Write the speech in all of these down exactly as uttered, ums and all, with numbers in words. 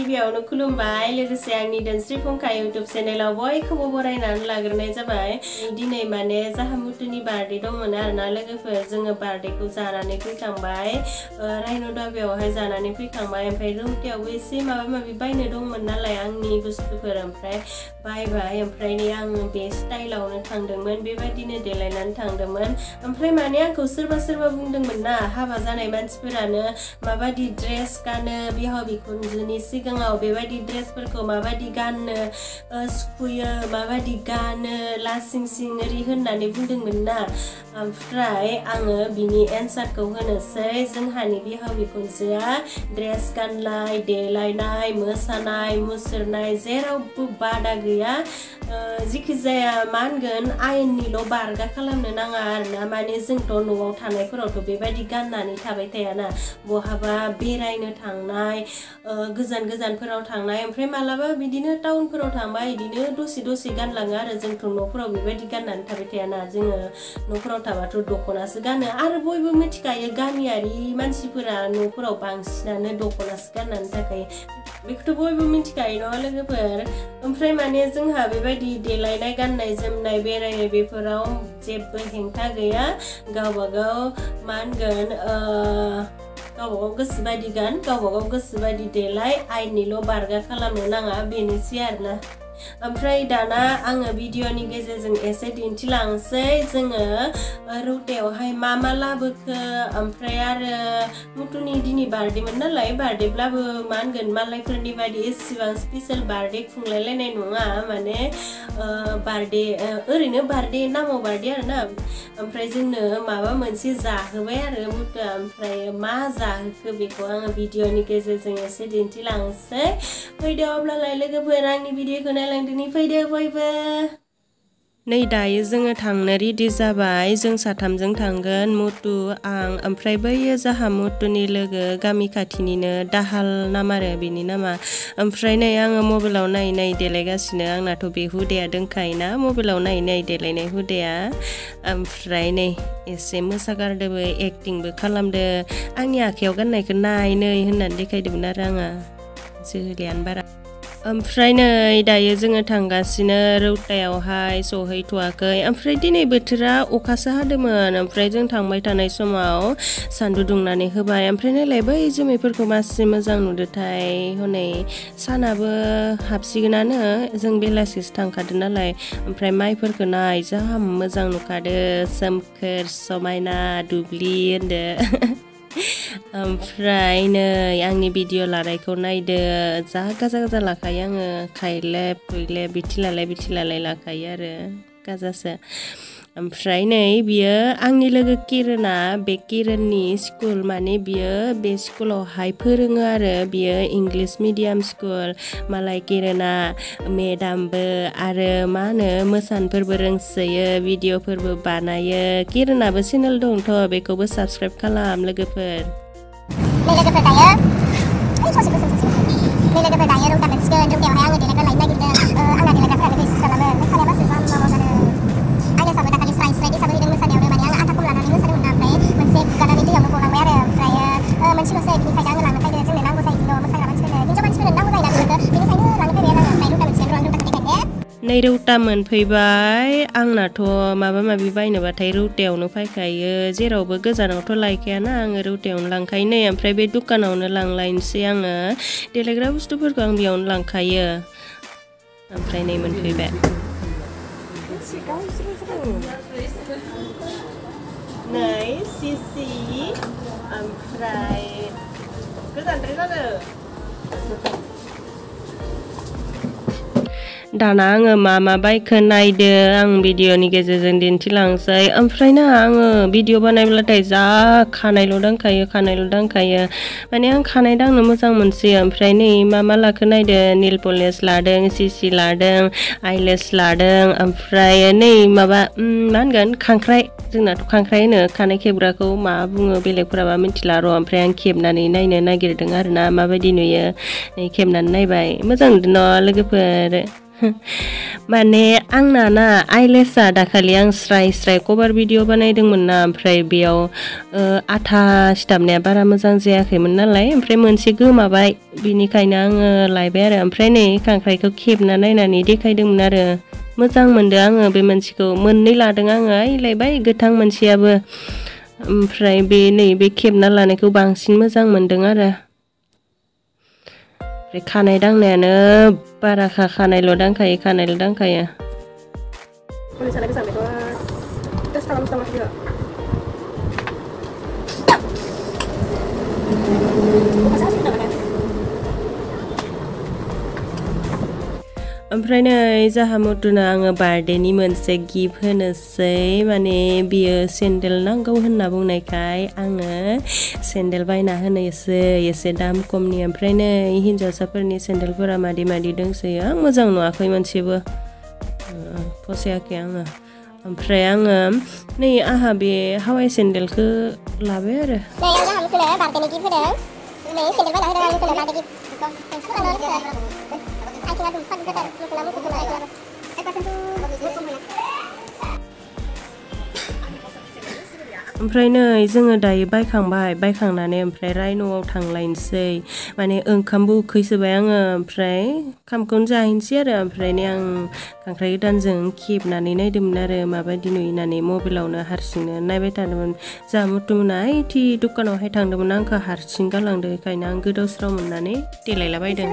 गिबियावनो खुलुमबाय लोगोसे आंनि दोनस्रि फुंखा यूट्यूब चेनेलाव बयखौबो बरायनानै लाग्रोनाय जाबाय। दिनै माने जाहा मुथुनि बार्थडे दंमोन आरोना लोगोफोर जोङो बार्थडेखौ जानानै फैखांबाय रायन' दाबायावहाय जानानै फैखांबाय ओमफ्राय रौतायावबो एसे माबा माबि बायनो दंमोन नालाय आंनि बुस्थुफोर ओमफ्राय बायबाय ओमफ्राय नै आङो बे स्टाइलावनो थांदोंमोन बेबायदिनो देलायनानै थांदोंमोन ओमफ्राय माने आंखौ सोरबा सोरबा बुंदोंमोन ना हाबा जानाय मानसिफोरानो माबायदि ड्रेस गानो बिहाव बिखुनजोनि सिगाङाव बेबायदि ड्रेसफोरखौ माबायदि गाननो सुखुयो माबायदि गानो लासिं सिं ओरै होननानै बुंदोंमोन ना ओमफ्राय आङो बिनि एन्सारखौ होनोसै जोंहानि बिहाव बिखुनजोआ ड्रेस गाननाय देलायनाय मोसानाय मुसुरनाय जेरावबो बादा गैया जिखि जाया मा होनगोन आयेननिल' बारगा खालामनो नाङा आरोना माने जोंथ' न'आव थानायफोरावथ' बेबायदि गाननानै थाबाय थायाना बहाबा बेरायनो थांनाय गोजान गोजानफोराव थांनाय ओमफ्राय मालाबा बिदिनो टाउनफोराव थांबा बिदिनो दसे दसे गानलाङो आरो जोंथ' न'फोराव बेबायदि गाननानै थाबाय थायाना जोङो न'फोराव थाबाथ' दख'नासो गानो आरो बयबो मिथिखायो गामियारि मानसिफोरा न'फोराव बांसिनानो दख'नासो गाननानै थाखायो बेखौथ' बयबो मिथिखायो नङा लोगोफोर ओमफ्राय माने जोंहा बेबायदि देलायनाय गाननाय जोमनाय बेरायनाय बेफोराव जेबो हेंथा गैया गावबागाव मा होनगोन गावबागाव गोसो बायदि गान गावबागाव गोसो बायदि देलाय आयेननिल' बारगा खालामनो नाङा बेनोसै आरोना ओमफ्राय दाना आङो भिडिअनि गेजेरजों एसे दिन्थिलांसै जोङो रौतायावहाय मा मा लाबोखो ओमफ्राय आरो मुथुनि दिनै बार्थडेमोन नालाय बार्थडेब्लाबो मा होनगोन मालायफोरनि बायदि एसेबां स्पेसियेल बार्थडे खुंलायलायनाय नङा माने बार्थडे ओरैनो बार्थडे नामाव बार्थडे आरोना ओमफ्राय जोंनो माबा मोनसे जाहोबाय आरो मुथुआ ओमफ्राय मा जाहोखो बेखौ आङो भिडिअनि गेजेरजों एसे दिन्थिलांसै फैदो अब्लालाय लोगोफोर आंनि भिडिअखौ नायलांदोनि फैदो बयबो नै दायो जोङो थांनो रेडि जाबाय जों साथामजों थांगोन मुथु आं ओमफ्राय बैयो जाहा मुथुनि लोगो गामि खाथिनिनो दाहाल नाम आरो बेनि नामा ओमफ्राय नै आङो मबाइलाव नायै नायै देलायगासिनो आंनाथ' बे हुदाया दंखायोना मबाइलाव नायै नायै देलायनाय हुदाया ओमफ्राय नै एसे मोसागारदोबो एक्टिंबो खालामदो आंनि आखायाव गाननायखौ नाय नै होननानै देखायदोंमोन आरो आङो जोहोलियानो बारा ओमफ्राय नै दायो जोङो थांगासिनो रौतायावहाय सहैथ'वाखै ओमफ्राय दिनै बोथोरा अखासो हादोंमोन ओमफ्राय जों थांबाय थानाय समाव सान्दुं दुंनानै होबाय ओमफ्राय नायलाय बै जोमैफोरखौ मासि मोजां नुदोंथाय हनै सानाबो हाबसिगोनानो जों बेलासिसो थांखादों नालाय ओमफ्राय माइफोरखौ नाय जा मोजां नुखादो सोमखोर समायना दुब्लि होनदो ओमफ्राय नै आंनि भिडिअ लानायखौ नायदो जा गाजा गाजा लाखायो आङो खायलेब खुइलेब बिथि लालाय बिथि लालाय लाखायो आरो गाजासो ओमफ्राय नै बियो आंनि लोगो किरना बे किरननि स्कुल माने बियो बे स्कुलावहाय फोरोङो आरो बियो इंलिश मिडियाम स्कुल मालाय किरना मेदामबो आरो मा होनो मोसानोफोरबो रोंसोयो भिडिअफोरबो बानायो किरनाबो चेनेल दंथ' बेखौबो साबसक्राइब खालाम लोगोफोर नै लोगोफोर दायो ओइ ससे गोसोम ससे नै लोगोफोर दायो रौता मोनसिगोन रौतायावहाय आङो देलायग्रा लायनो नागिरदों आंना देलायग्राफोरानो गैसि खालामो ओमफ्राय खानाया मासे जाम माबा जादों आइलेसाबो दाखालि स्राइ स्राइ दैसाबो हैदों मोसानायावनो माने आङो आथा खम लानानै मोसादोंमोन ना ओमफ्राय मोनसे गुगानानै दैयावनो गलांबाय आरो ओमफ्रायो मोनसेल'सै बिनिखायनो आङो लांनो फैदों जोंनो नांगौ जायो बिदिनो मोसाग्रा मानसिफोरनो हिन्जाव मानसिफोरनो नांगौ जायोना बेफोरखौ बेनिखायनो लांनो फैबाय आरो आङो ओमफ्राय रौता मोनसिगोन र' आं रौताखौ देखायनो नै रौता मोनफैबाय आंनाथ' माबा माबि बायनोबाथाय रौतायावनो फैखायो जेरावबो गोजानावथ' लायखायाना आङो रौतायावनो लांखायो नै ओमफ्राय बे दुखानावनो लांलायनोसै आङो देलायग्रा बुस्थुफोरखौ आं बेयावनो लांखायो ओमफ्राय नै मोनफैबाय नै सिसि ओमफ्राय गोजानद्राय जादों दाना आङो मा मा बाइकखौ नायदो आं भिडिअनि गेजेरजों दिन्थिलांसै ओमफ्राय ना आङो भिडिअ बानायब्लाथाय जा खानायल' दांखायो खानायल' दांखायो माने आं खानाय दांनो मोजां मोनसोयो ओमफ्राय नै मा मा लाखो नायदो नेल पलिस लादों सिसि लादों आइलेस लादों ओमफ्राय नै माबा मा होनगोन खांख्राइ जोंनाथ' खांख्राइ होनो खानाय खेबग्राखौ मा बुङो बेलेगफोराबा मिथिला र' ओमफ्राय आं खेबनानै नायनो नागिरदों आरोना माबायदि नुयो नै खेबनानै नायबाय मोजां नुदों न' लोगोफोर माने आंना ना आइलेसआ दाखालि आं स्राय स्राय कभार भिडिअ बानायदोंमोन ना ओमफ्राय बेयाव आथा सिथाबनाया बारा मोजां जायाखैमोन नालाय ओमफ्राय मोनसे गोमाबाय बिनिखायनो आङो लायबाय आरो ओमफ्राय नै खांख्राइखौ खेबना नायनानै देखायदोंमोन आरो मोजां मोनदों आङो बे मोनसेखौ मोननै लादों आङो आइलायबाय गोथां मोनसेयाबो ओमफ्राय बे नै बे खेबना लानायखौ बांसिन मोजां मोनदों आरो खानाय दांनायानो बाराखा खानायल' दांखायो खानायल' दांखायो ओमफ्राय नै जाहा मुथुनो आङो बार्थडेनि मोनसे गिफ्ट होनोसै माने बियो सेन्देल नांगौ होनना बुंनायखाय आङो सेन्देल बायना होनोसै एसे दाम खमनि ओमफ्राय नै हिन्जावसाफोरनि सेन्देलफोरा मादि मादि दंसोयो आं मोजां नुवाखै मोनसेबो फसायाखै आङो ओमफ्राय आङो नै आहा बे हावाइ सेन्देलखौ लाबाय आरो नै आं जाहा मुथुनो बार्थडेनि गिफ्ट होदों नै सेन्देल बायना होदों आं मुथुनो बार्थडे गिफ्ट ओमफ्राय नै जोङो दायो बायखांबाय बायखांनानै ओमफ्राय रायन'आव थांलायनोसै माने ओंखामबो उखैसोबाय आङो ओमफ्राय ओंखामखौनो जाहैनोसै आरो ओमफ्राय नै आं खांख्राइ गोदानजों खेबनानै नायदोंमोन आरो माबायदि नुयो होननानै मबाइलावनो हारसिंनो नायबाय थादोंमोन जाहा मुथुमोना ओइथि दखानावहाय थांदोंमोन आंखौ हारसिं गालांदों बेखायनो आं गोदाव सोराव मोननानै देलायलाबायदों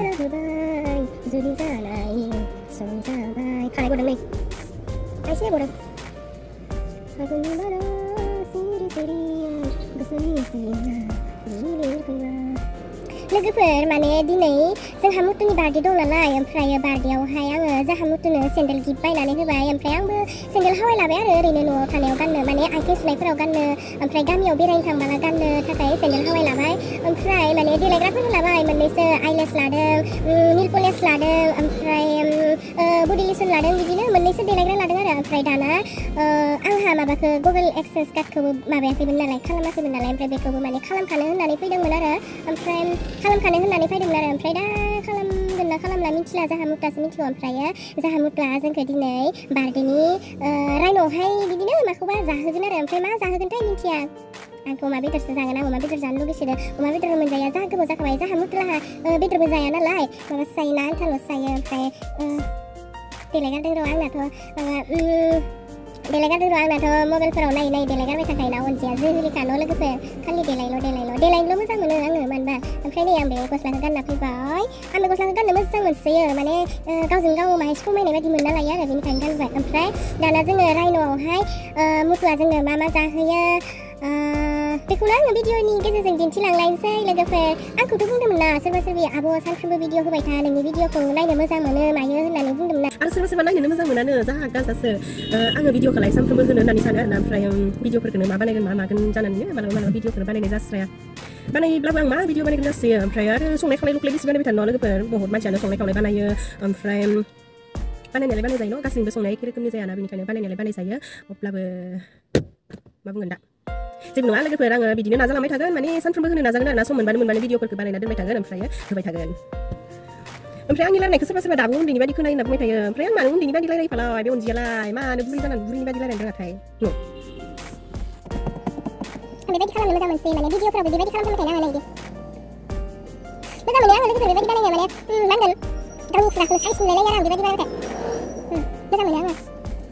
लोगोफोर माने दिनै जोंहा मुथुनि बार्थडे दं नालाय ओमफ्राय बार्थडेआवहाय आङो जाहा मुथुनो सेन्देल गिफ्ट बायनानै होबाय ओमफ्राय आंबो सेन्देल हावाइ लाबाय आरो ओरैनो न'आव थानायाव गाननो माने आथिं सुनायफोराव गाननो ओमफ्राय गामियाव बेरायनो थांबाला गाननो थाखाय सेन्देल हावाइ लाबाय ओमफ्राय माने देलायग्राफोर लाबाय मोननैसो आइलेस लादों निल पलिस लादों ओमफ्राय बडि लिसन लादों बिदिनो मोननैसो देलायग्रा लादों आरो ओमफ्राय दाना आंहा माबाखौ गुगल एक्सेस कार्डखौबो माबायाखैमोन नालाय खालामाखैमोन नालाय ओमफ्राय बेखौबो माने खालामखानो होननानै फैदोंमोन आरो ओमफ्राय खालामखानो होननानै फैदोंमोन आरो ओमफ्राय दा खालामगोन ना खालामला मिथिला जाहा मुथुआसो मिथिगौ ओमफ्राय जाहा मुथुआ जोंखौ दिनै बार्थडेनि रायन'आवहाय बिदिनो माखौबा जाहोगोन आरो ओमफ्राय मा जाहोगोनथाय मिथिया आंथ' अमा बेदरसो जागोन आं अमा बेदर जानो लुगैसोदों अमा बेदरबो मोनजाया जा गोबाव जाखाबाय जाहा मुथुलाहा बेदरबो जाया नालाय माबासो जायो ना आन्थाल'सो जायो ओमफ्राय देलायगारदों र' आंनाथ' माबा देलायगारदों र' आंनाथ' मबाइलफोराव नायै नायै देलायगारबाय थाखायोना अनजिया जोहोलिखा न' लोगोफोर खालि देलायल' देलायल' देलायनोल' मोजां मोनो आङो मानोबा ओमफ्राय नै आं बे गस्लाखौ गानना फैबाय आं बे गस्लाखौ गाननो मोजां मोनसोयो माने गावजों गाव माहाय समायनाय बायदि मोनना लायो आरो बेनिखायनो गानबाय ओमफ्राय दाना जोङो रायन'आवहाय मुथुआ जोंनो मा मा जाहोयो बेखौनो आङो भिडिअनि गेजेरजों दिन्थिलांलायनोसै लोगोफोर आंखौथ' बुंदोंमोन ना सोरबा सोरबि आब' सानफ्रोमबो भिडिअ होबाय था नोंनि भिडिअखौ नायनो मोजां मोनो मायो होननानै बुंदोंमोन ना आं सोरबा सोरबा नायनो मोजां मोनानो जाहा गाजासो आङो भिडिअखौलाय सानफ्रोमबो होनो होननानै सानो आरोना ओमफ्राय भिडिअफोरखौनो मा बानायगोन मा मागोन जानानैनो मालाबा मालाबा भिडिअफोर बानायनाय जास्राया बानायब्लाबो आं मा भिडिअ बानायगोन जासोयो ओमफ्राय आरो संनाय खावनाय लुक्लाय बेसे बानायबाय थानो न' लोगोफोर बहुत मानसियानो संनाय खावनाय बानायो ओमफ्राय बानायनायालाय बानाय जायो न' गासैबो संनाया एखे रोखोमनि जायाना बेनिखायनो बानायनायालाय बानाय जायो अब्लाबो मा बुंगोन दा जेबो नङा लोगोफोर आङो बिदिनो नाजालांबाय थागोन माने सानफ्रोमबो होनो नाजागोन आरोना सम मोनबानो मोनबानो भिडिअफोरखौ बानायना दोनबाय थागोन ओमफ्राय होबाय थागोन ओमफ्राय आंनि रायलायनायखौ सोरबा सोरबा दाबो उन्दैनि बायदि खोनायो होनना बुंबाय थायो ओमफ्राय आं मानो उन्दैनि बायदि रायलायफालाय बे अनजियालाय मानो बुरि जानानै बुरिनि बायदि रायलायनो रोङाथाय आं बेबायदि खालामनो मोजां मोनसै माने भिडिअफोराव बेबायदि खालामबाय थायो आङो नायदि मोजां मोनो आङो लोगोफोर बेबायदि बानायनो माने मा होनगोन गावनि खुराखौनो साइज नुलायलायो आरो आं बेबायदि बानायबाथाय मोजां मोनो आङो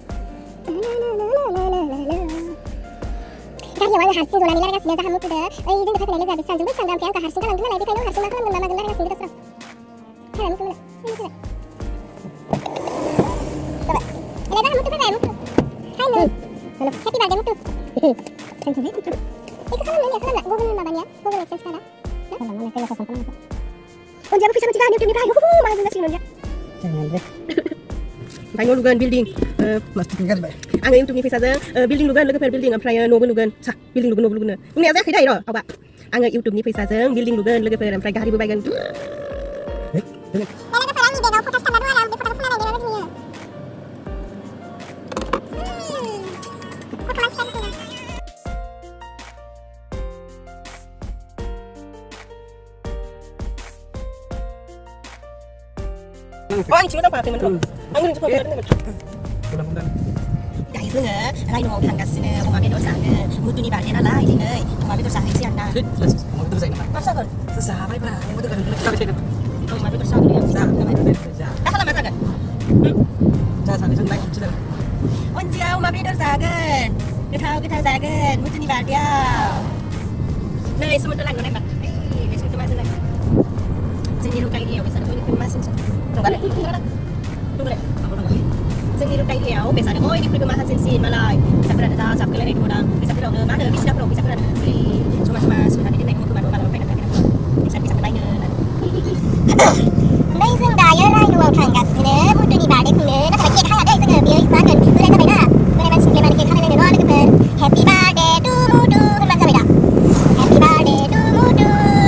गारियाव आङो हारसिं जनानै रायगासिनो जाहा मुथुदो ओइ जोंजों फैफानाय लोगोआ बेसे सानजों बैसानदों ओमफ्राय आंखौ हारसिं गालांदों नालाय बेखायनो हारसिं मा खालामगोन मा मागोन रायगासिनो गोदाव सोराव हारा मुथु मोना जाबाय एलाय जाहा मुथु फैबाय मुथु हाय नो हेल' हेपि बार्थडे मुथु थेंक इउ मुथु बेखौ खालामनो होननाया खालामला गुगोल माबानिया गुगल एक्सेस कार्डआ खालामनानै फैसा खालामनांगौ अनजियाबो फैसा मोनसिगोन इउटुबनिफ्राय हु माहाजोन जासिगोन अनजिया ओमफ्राय न' लुगोन बिल्डिं आङो इउटुबनि फैसाजों बिल्डिं लुगोन लोगोफोर बिल्डिं ओमफ्राय न'बो लुगोन सा बिल्डिं लुगोन न'बो लुगोन बुंनाया जायाखै दै र' आवबा आङो इउटुबनि फैसाजों बिल्डिं लुगोन लोगोफोर ओमफ्राय गारिबो बायगोन Oh, ini cuma apa? Temen आंनि जों फटो दायो जोङो रायन'आव थांगासिनो अमा बेदर जानो मुथुनि बार्थडे नालाय दिनै अमा बेदर जाहैसै आरोना अमा बेदर जायो नामा? मा जागोन? जाबायब्रा अमा बेदर जाबाय थागोन अमा बेदर जागोन जा जा दा खालामना जागोन जा सानैजों नायनोसै जों अनजिया अमा बेदर जागोन गोथाव गोथाव जागोन मुथुनि बार्थडेआव नै सोमोन्दो लांनो नायबा ओइ बे सोमोन्दो माजों लांनो जोंनि रुकाइलियाव बेसाद बयनिख्रुइ मासिनसो नंगालै नंगालै जोंनि रुकाइलियाव बेसाद बयनिख्रुइबो माहाजोनसिन मालाय बेसादफोरानो जा जाबखोलायनाय दङ दां बेसादफोरावनो मा होनो बिसिनाफोराव बेसादफोरानो जै जमा जमा सोनानै दोननायखौ खोमाबो मालाबा बायना थांगोन बेसाद बेसादखौ नायनो नै जों दायो रायन'आव थांगासिनो मुथुनि बार्थडे खुंनो नाथाय केक हाया दै जोङो बेयो मा होनगोन बोराय जाबायना बोराय मानसिनिफ्राय माने केक हालायलायनो नङा लोगोफोर हेपि बार्थडे टु मुथु होनबानो जाबाय दा हेपि बार्थडे टु मुथु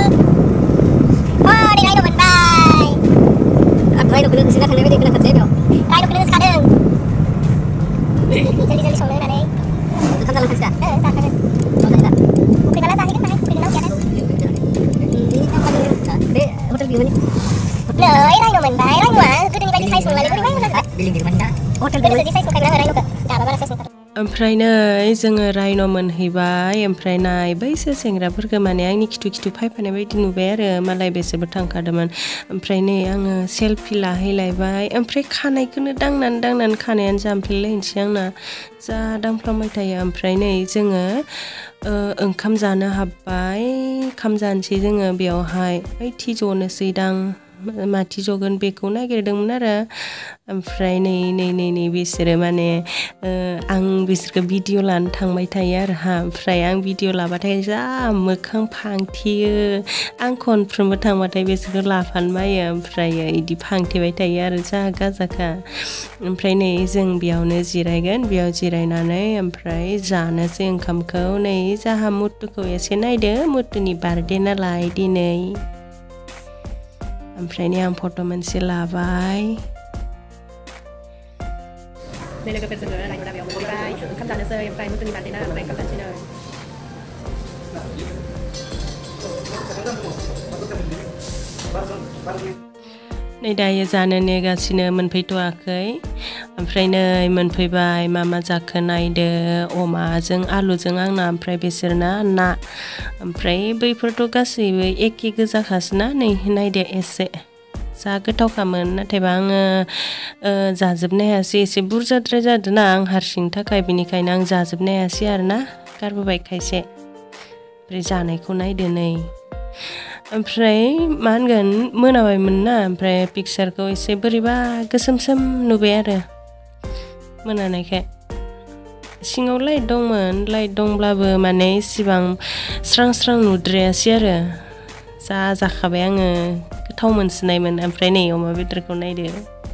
अ नै रायन' मोनबाय रायन'खौनो होसोना थांनाय बायदि खोनाथारसै बेयाव रायन'खौनो होसोखादों जल्दि जल्दि संनो होननानै ओंखाम जालांखासै दा ओ जाखादों उखैबाला जाहैगोन माहाय उखैगोन ना उखैयानो बे हटेल बिहरनि नै रायन' मोनबाय रायन'आ गोदोनि बायदि साइज नंलालै बोरैबा मोजां जाबाय बिल्डिं गिदिरमोन दा हटेल गोदोसो साइज मोनखायोमोन आङो रायन'खौ दाबा बारा साइज मोनथारदों ओमफ्राय नै जोङो रायन' मोनहैबाय ओमफ्राय नाय बैसोर सेंग्राफोरखौ माने आंनि खिथु खिथु फायफानाय बायदि नुबाय आरो मालाय बेसोरबो थांखादोंमोन ओमफ्राय नै आङो सेलफि लाहैलायबाय ओमफ्राय खानायखौनो दांनानै दांनानै खानायानो जामफ्लेलायनोसै आंना जा दांफ्लांबाय थायो ओमफ्राय नै जोङो ओंखाम जानो हाबबाय ओंखाम जानोसै जोङो बेयावहाय ओइथि जनोसै दां माथि जगोन बेखौ नागिरदोंमोन आरो ओमफ्राय नै नै नै नै बिसोरो माने आं बिसोरखौ भिडिअ लानो थांबाय थायो आरो हा ओमफ्राय आं भिडिअ लाबाथाय जा मोखां फांथेयो आं खनफ्रोमबो थांबाथाय बिसोरखौ लाफानो बायो ओमफ्राय इदि फांथेबाय थायो आरो जा गाजाखा ओमफ्राय नै जों बेयावनो जिरायगोन बेयाव जिरायनानै ओमफ्राय जानोसै ओंखामखौ नै जाहा मुथुखौ एसे नायदो मुथुनि बार्थडे नालाय दिनै ओमफ्राय नै आं फट' मोनसे लाबाय नै लोगोफोर जोङो रायन'ना बेयाव मोनफैबाय ओंखाम जानोसै ओमफ्राय मुथुनि बार्थडे ना ओमफ्राय ओंखाम जानोसै नै दायो जानो नेगासिनो मोनफैथ'वाखै ओमफ्राय नै मोनफैबाय मा मा जाखो नायदो अमाजों आलुजों आंना ओमफ्राय बिसोरना ना ओमफ्राय बैफोरथ' गासैबो एखे गोजाखासोना नै नायदो एसे जा गोथावखामोन नाथायबा आङो जाजोबनो हायासै एसे बुरजाद्राय जादों ना आं हारसिंनि थाखाय बेनिखायनो आं जाजोबनो हायासै आरोना गारबोबाय खायसे ओमफ्राय जानायखौ नायदो नै ओमफ्राय मा होनगोन मोनाबायमोन ना ओमफ्राय पिकचारखौ एसे बोरैबा गोसोमसोम नुबाय आरो मोनानायखाय सिङाव लाइट दंमोन लाइट दंब्लाबो माने इसिबां स्रां स्रां नुद्रायासै आरो जा जाखाबाय आङो गोथाव मोनसिननायमोन ओमफ्राय नै अमा बेदरखौ नायदो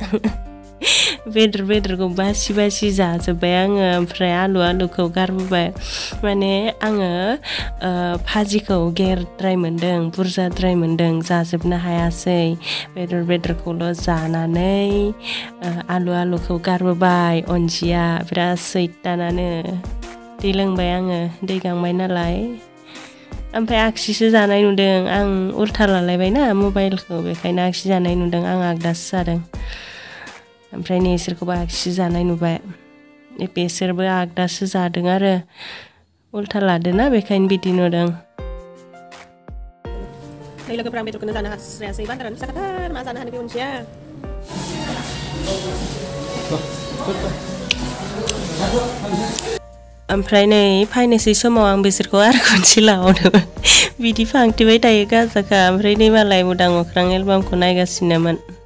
बेदर बेदरखौ बासि बासि जाजोब्बाय आङो ओमफ्राय आलु आलुखौ गारबोबाय माने आङो भाजिखौ गेरद्राय मोन्दों बुरजाद्राय मोन्दों जाजोबनो हायासै बेदर बेदरखौल' जानानै आलु आलुखौ गारबोबाय अनजिया बिराद सैतानानो दै लोंबाय आङो दै गांबाय नालाय ओमफ्राय आगसिसो जानाय नुदों आं उल्था लालायबायना मबाइलखौ बेखायनो आगसि जानाय नुदों आं आगदासो जादों ओमफ्राय नै इसोरखौबो आगसि जानाय नुबाय बेसोरबो आगदासो जादों आरो उल्था लादोंना बेखायनो बिदि नुदों नै लोगोफोरा बेदरखौनो जानो हास्रायासै बान्दारानो फिसाखाथार मा जानो हानो बे अनजिया ओमफ्राय नै फायनोसै समाव आं बिसोरखौ आरो खनसे लाबावदोंमोन बिदि फांथेबाय थायो गाजाखा ओमफ्राय नै मालाय उदां अख्रां एलबामखौ नायगासिनोमोन